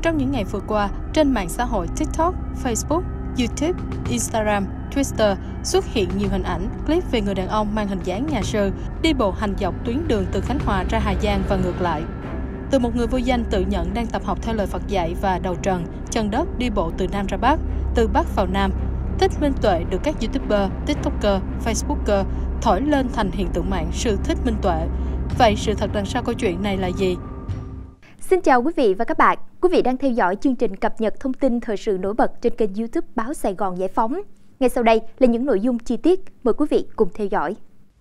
Trong những ngày vừa qua, trên mạng xã hội TikTok, Facebook, YouTube, Instagram, Twitter xuất hiện nhiều hình ảnh, clip về người đàn ông mang hình dáng nhà sư đi bộ hành dọc tuyến đường từ Khánh Hòa ra Hà Giang và ngược lại. Từ một người vô danh tự nhận đang tập học theo lời Phật dạy và đầu trần, chân đất đi bộ từ Nam ra Bắc, từ Bắc vào Nam, Thích Minh Tuệ được các YouTuber, TikToker, Facebooker thổi lên thành hiện tượng mạng sư Thích Minh Tuệ. Vậy sự thật đằng sau câu chuyện này là gì? Xin chào quý vị và các bạn. Quý vị đang theo dõi chương trình cập nhật thông tin thời sự nổi bật trên kênh YouTube Báo Sài Gòn Giải Phóng. Ngay sau đây là những nội dung chi tiết, mời quý vị cùng theo dõi.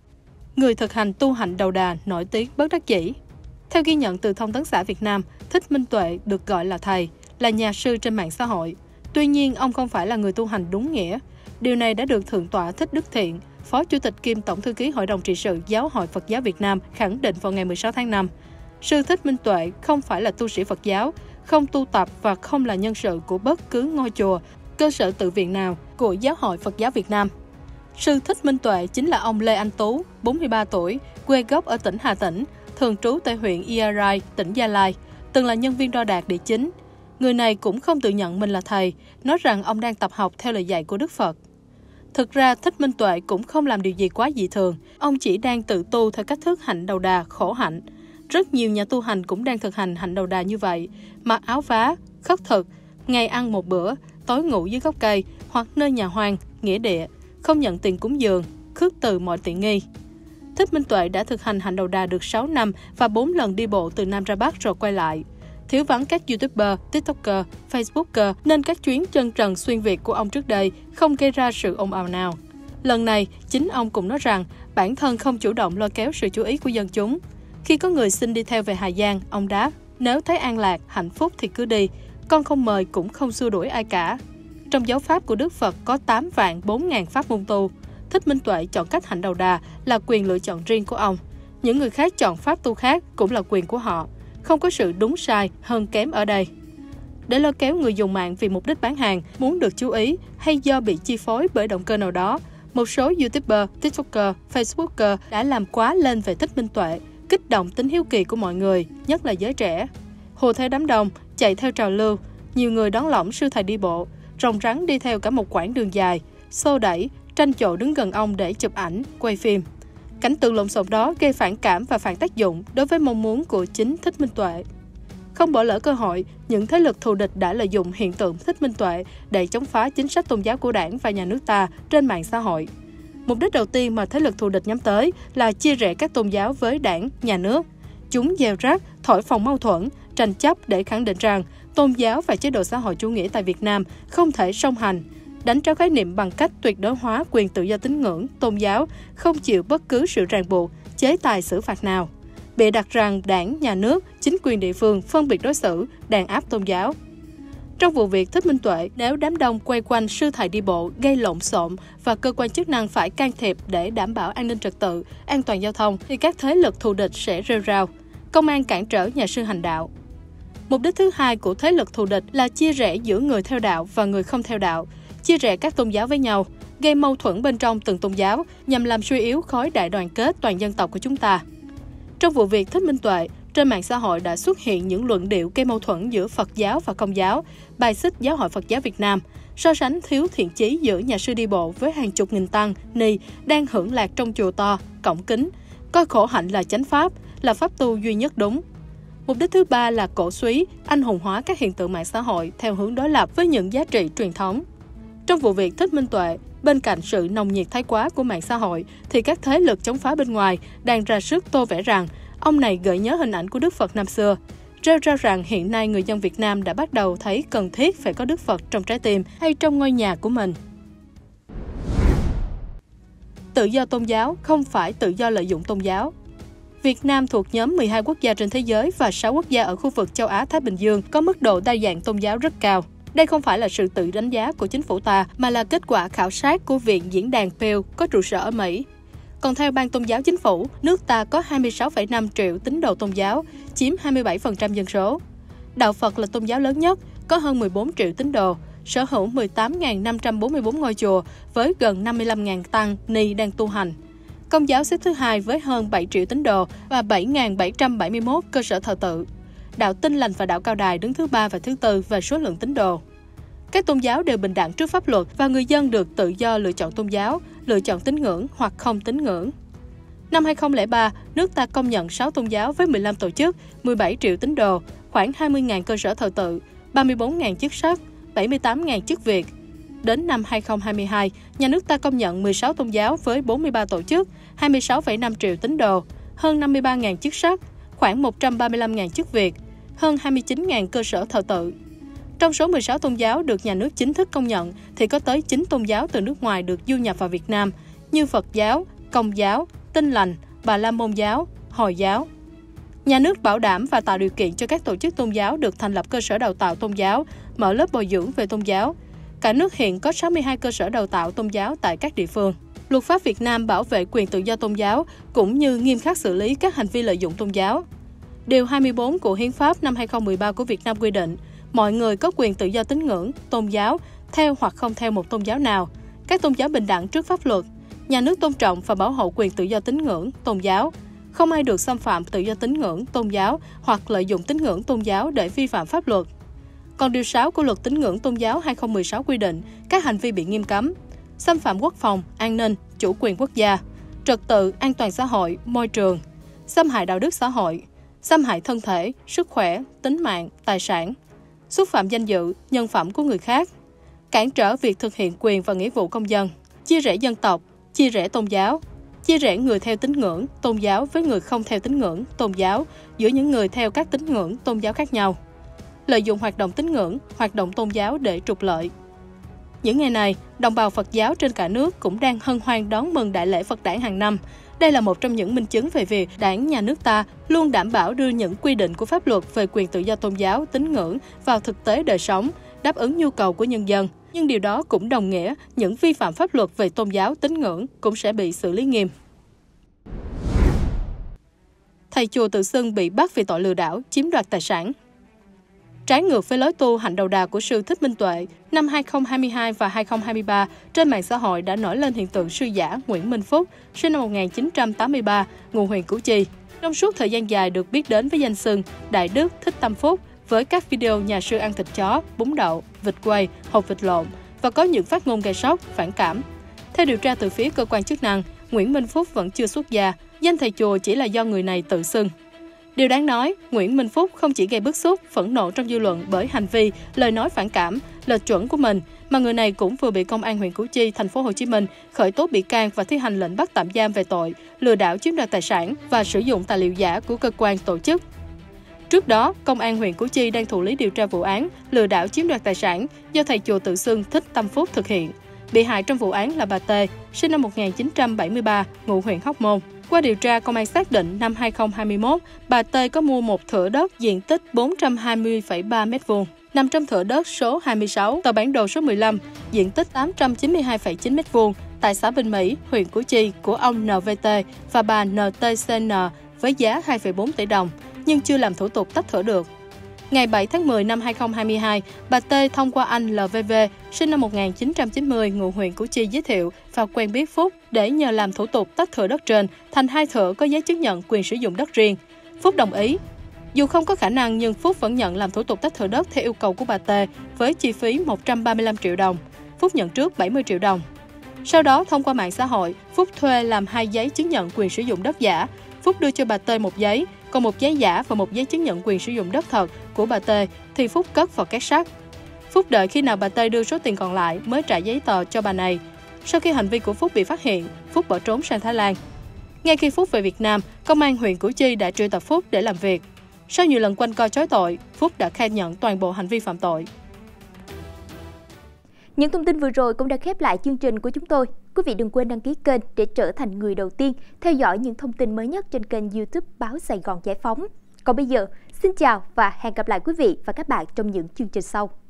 Người thực hành tu hạnh đầu đà nổi tiếng bất đắc dĩ. Theo ghi nhận từ Thông tấn xã Việt Nam, Thích Minh Tuệ được gọi là thầy, là nhà sư trên mạng xã hội. Tuy nhiên, ông không phải là người tu hành đúng nghĩa. Điều này đã được Thượng tọa Thích Đức Thiện, Phó Chủ tịch kiêm Tổng thư ký Hội đồng trị sự Giáo hội Phật giáo Việt Nam khẳng định vào ngày 16 tháng 5. Sư Thích Minh Tuệ không phải là tu sĩ Phật giáo, không tu tập và không là nhân sự của bất cứ ngôi chùa, cơ sở tự viện nào của Giáo hội Phật giáo Việt Nam. Sư Thích Minh Tuệ chính là ông Lê Anh Tú, 43 tuổi, quê gốc ở tỉnh Hà Tĩnh, thường trú tại huyện Ia Rai, tỉnh Gia Lai, từng là nhân viên đo đạc địa chính. Người này cũng không tự nhận mình là thầy, nói rằng ông đang tập học theo lời dạy của Đức Phật. Thực ra, Thích Minh Tuệ cũng không làm điều gì quá dị thường, ông chỉ đang tự tu theo cách thức hạnh đầu đà, khổ hạnh. Rất nhiều nhà tu hành cũng đang thực hành hạnh đầu đà như vậy, mặc áo vá, khất thực, ngày ăn một bữa, tối ngủ dưới gốc cây hoặc nơi nhà hoang, nghĩa địa, không nhận tiền cúng dường, khước từ mọi tiện nghi. Thích Minh Tuệ đã thực hành hạnh đầu đà được 6 năm và 4 lần đi bộ từ Nam ra Bắc rồi quay lại. Thiếu vắng các YouTuber, TikToker, Facebooker nên các chuyến chân trần xuyên Việt của ông trước đây không gây ra sự ồn ào nào. Lần này, chính ông cũng nói rằng bản thân không chủ động lôi kéo sự chú ý của dân chúng. Khi có người xin đi theo về Hà Giang, ông đáp, nếu thấy an lạc, hạnh phúc thì cứ đi, con không mời cũng không xua đuổi ai cả. Trong giáo pháp của Đức Phật có 8 vạn 4 ngàn pháp môn tu. Thích Minh Tuệ chọn cách hạnh đầu đà là quyền lựa chọn riêng của ông. Những người khác chọn pháp tu khác cũng là quyền của họ. Không có sự đúng sai, hơn kém ở đây. Để lôi kéo người dùng mạng vì mục đích bán hàng, muốn được chú ý hay do bị chi phối bởi động cơ nào đó, một số YouTuber, TikToker, Facebooker đã làm quá lên về Thích Minh Tuệ, kích động tính hiếu kỳ của mọi người, nhất là giới trẻ. Hùa theo đám đông, chạy theo trào lưu, nhiều người đón lõng sư thầy đi bộ, rồng rắn đi theo cả một quãng đường dài, xô đẩy, tranh chỗ đứng gần ông để chụp ảnh, quay phim. Cảnh tượng lộn xộn đó gây phản cảm và phản tác dụng đối với mong muốn của chính Thích Minh Tuệ. Không bỏ lỡ cơ hội, những thế lực thù địch đã lợi dụng hiện tượng Thích Minh Tuệ để chống phá chính sách tôn giáo của Đảng và nhà nước ta trên mạng xã hội. Mục đích đầu tiên mà thế lực thù địch nhắm tới là chia rẽ các tôn giáo với Đảng, nhà nước. Chúng gieo rắc, thổi phồng mâu thuẫn, tranh chấp để khẳng định rằng tôn giáo và chế độ xã hội chủ nghĩa tại Việt Nam không thể song hành, đánh tráo khái niệm bằng cách tuyệt đối hóa quyền tự do tín ngưỡng, tôn giáo, không chịu bất cứ sự ràng buộc, chế tài xử phạt nào. Bịa đặt rằng Đảng, nhà nước, chính quyền địa phương phân biệt đối xử, đàn áp tôn giáo. Trong vụ việc Thích Minh Tuệ, nếu đám đông quay quanh sư thầy đi bộ gây lộn xộn và cơ quan chức năng phải can thiệp để đảm bảo an ninh trật tự, an toàn giao thông, thì các thế lực thù địch sẽ rêu rao. Công an cản trở nhà sư hành đạo. Mục đích thứ hai của thế lực thù địch là chia rẽ giữa người theo đạo và người không theo đạo, chia rẽ các tôn giáo với nhau, gây mâu thuẫn bên trong từng tôn giáo nhằm làm suy yếu khối đại đoàn kết toàn dân tộc của chúng ta. Trong vụ việc Thích Minh Tuệ, trên mạng xã hội đã xuất hiện những luận điệu gây mâu thuẫn giữa Phật giáo và Công giáo, bài xích Giáo hội Phật giáo Việt Nam, so sánh thiếu thiện chí giữa nhà sư đi bộ với hàng chục nghìn tăng, ni đang hưởng lạc trong chùa to, cổng kính, coi khổ hạnh là chánh pháp, là pháp tu duy nhất đúng. Mục đích thứ ba là cổ súy, anh hùng hóa các hiện tượng mạng xã hội theo hướng đối lập với những giá trị truyền thống. Trong vụ việc Thích Minh Tuệ, bên cạnh sự nồng nhiệt thái quá của mạng xã hội, thì các thế lực chống phá bên ngoài đang ra sức tô vẽ rằng ông này gợi nhớ hình ảnh của Đức Phật năm xưa, rêu rao rằng hiện nay người dân Việt Nam đã bắt đầu thấy cần thiết phải có Đức Phật trong trái tim hay trong ngôi nhà của mình. Tự do tôn giáo không phải tự do lợi dụng tôn giáo. Việt Nam thuộc nhóm 12 quốc gia trên thế giới và 6 quốc gia ở khu vực châu Á-Thái Bình Dương có mức độ đa dạng tôn giáo rất cao. Đây không phải là sự tự đánh giá của chính phủ ta, mà là kết quả khảo sát của Viện Diễn đàn Pew có trụ sở ở Mỹ. Còn theo Ban Tôn giáo Chính phủ, nước ta có 26,5 triệu tín đồ tôn giáo, chiếm 27% dân số. Đạo Phật là tôn giáo lớn nhất, có hơn 14 triệu tín đồ, sở hữu 18.544 ngôi chùa với gần 55.000 tăng, ni đang tu hành. Công giáo xếp thứ hai với hơn 7 triệu tín đồ và 7.771 cơ sở thờ tự. đạo Tin Lành và đạo Cao Đài đứng thứ 3 và thứ 4 về số lượng tín đồ. Các tôn giáo đều bình đẳng trước pháp luật và người dân được tự do lựa chọn tôn giáo, lựa chọn tín ngưỡng hoặc không tín ngưỡng. Năm 2003, nước ta công nhận 6 tôn giáo với 15 tổ chức, 17 triệu tín đồ, khoảng 20.000 cơ sở thờ tự, 34.000 chức sắc, 78.000 chức việc. Đến năm 2022, nhà nước ta công nhận 16 tôn giáo với 43 tổ chức, 26,5 triệu tín đồ, hơn 53.000 chức sắc, khoảng 135.000 chức việc, hơn 29.000 cơ sở thờ tự. Trong số 16 tôn giáo được nhà nước chính thức công nhận thì có tới 9 tôn giáo từ nước ngoài được du nhập vào Việt Nam như Phật giáo, Công giáo, Tin Lành, Bà La Môn giáo, Hồi giáo. Nhà nước bảo đảm và tạo điều kiện cho các tổ chức tôn giáo được thành lập cơ sở đào tạo tôn giáo, mở lớp bồi dưỡng về tôn giáo. Cả nước hiện có 62 cơ sở đào tạo tôn giáo tại các địa phương. Luật pháp Việt Nam bảo vệ quyền tự do tôn giáo cũng như nghiêm khắc xử lý các hành vi lợi dụng tôn giáo. Điều 24 của Hiến pháp năm 2013 của Việt Nam quy định, mọi người có quyền tự do tín ngưỡng, tôn giáo, theo hoặc không theo một tôn giáo nào. Các tôn giáo bình đẳng trước pháp luật. Nhà nước tôn trọng và bảo hộ quyền tự do tín ngưỡng, tôn giáo. Không ai được xâm phạm tự do tín ngưỡng, tôn giáo hoặc lợi dụng tín ngưỡng tôn giáo để vi phạm pháp luật. Còn điều 6 của Luật Tín ngưỡng Tôn giáo 2016 quy định các hành vi bị nghiêm cấm: xâm phạm quốc phòng, an ninh, chủ quyền quốc gia, trật tự, an toàn xã hội, môi trường, xâm hại đạo đức xã hội, xâm hại thân thể, sức khỏe, tính mạng, tài sản, xúc phạm danh dự, nhân phẩm của người khác, cản trở việc thực hiện quyền và nghĩa vụ công dân, chia rẽ dân tộc, chia rẽ tôn giáo, chia rẽ người theo tín ngưỡng, tôn giáo với người không theo tín ngưỡng, tôn giáo giữa những người theo các tín ngưỡng, tôn giáo khác nhau, lợi dụng hoạt động tín ngưỡng, hoạt động tôn giáo để trục lợi. Những ngày này, đồng bào Phật giáo trên cả nước cũng đang hân hoan đón mừng Đại lễ Phật đản hàng năm. Đây là một trong những minh chứng về việc Đảng nhà nước ta luôn đảm bảo đưa những quy định của pháp luật về quyền tự do tôn giáo, tín ngưỡng vào thực tế đời sống, đáp ứng nhu cầu của nhân dân. Nhưng điều đó cũng đồng nghĩa những vi phạm pháp luật về tôn giáo, tín ngưỡng cũng sẽ bị xử lý nghiêm. Thầy chùa tự xưng bị bắt vì tội lừa đảo, chiếm đoạt tài sản. Trái ngược với lối tu hạnh đầu đà của sư Thích Minh Tuệ, năm 2022 và 2023, trên mạng xã hội đã nổi lên hiện tượng sư giả Nguyễn Minh Phúc, sinh năm 1983, ngụ huyện Củ Chi. Trong suốt thời gian dài được biết đến với danh xưng Đại Đức Thích Tâm Phúc, với các video nhà sư ăn thịt chó, bún đậu, vịt quay, hột vịt lộn và có những phát ngôn gây sốc, phản cảm. Theo điều tra từ phía cơ quan chức năng, Nguyễn Minh Phúc vẫn chưa xuất gia, danh thầy chùa chỉ là do người này tự xưng. Điều đáng nói, Nguyễn Minh Phúc không chỉ gây bức xúc, phẫn nộ trong dư luận bởi hành vi, lời nói phản cảm, lệch chuẩn của mình, mà người này cũng vừa bị công an huyện Củ Chi, thành phố Hồ Chí Minh khởi tố bị can và thi hành lệnh bắt tạm giam về tội lừa đảo chiếm đoạt tài sản và sử dụng tài liệu giả của cơ quan tổ chức. Trước đó, công an huyện Củ Chi đang thụ lý điều tra vụ án lừa đảo chiếm đoạt tài sản do thầy chùa tự xưng Thích Tâm Phúc thực hiện. Bị hại trong vụ án là bà T, sinh năm 1973, ngụ huyện Hóc Môn. Qua điều tra, công an xác định năm 2021, bà T có mua một thửa đất diện tích 420,3 m2, nằm trong thửa đất số 26, tờ bản đồ số 15, diện tích 892,9 m2 tại xã Bình Mỹ, huyện Củ Chi của ông NVT và bà NTCN với giá 2,4 tỷ đồng, nhưng chưa làm thủ tục tách thửa được. Ngày 7 tháng 10 năm 2022, bà T thông qua anh LVV, sinh năm 1990, ngụ huyện Củ Chi giới thiệu và quen biết Phúc để nhờ làm thủ tục tách thửa đất trên thành 2 thửa có giấy chứng nhận quyền sử dụng đất riêng. Phúc đồng ý. Dù không có khả năng nhưng Phúc vẫn nhận làm thủ tục tách thửa đất theo yêu cầu của bà T với chi phí 135 triệu đồng. Phúc nhận trước 70 triệu đồng. Sau đó, thông qua mạng xã hội, Phúc thuê làm 2 giấy chứng nhận quyền sử dụng đất giả. Phúc đưa cho bà T một giấy, còn một giấy giả và một giấy chứng nhận quyền sử dụng đất thật của bà T thì Phúc cất vào két sắt. Phúc đợi khi nào bà T đưa số tiền còn lại mới trả giấy tờ cho bà này. Sau khi hành vi của Phúc bị phát hiện, Phúc bỏ trốn sang Thái Lan. Ngay khi Phúc về Việt Nam, công an huyện Củ Chi đã triệu tập Phúc để làm việc. Sau nhiều lần quanh co chối tội, Phúc đã khai nhận toàn bộ hành vi phạm tội. Những thông tin vừa rồi cũng đã khép lại chương trình của chúng tôi. Quý vị đừng quên đăng ký kênh để trở thành người đầu tiên theo dõi những thông tin mới nhất trên kênh YouTube Báo Sài Gòn Giải Phóng. Còn bây giờ, xin chào và hẹn gặp lại quý vị và các bạn trong những chương trình sau.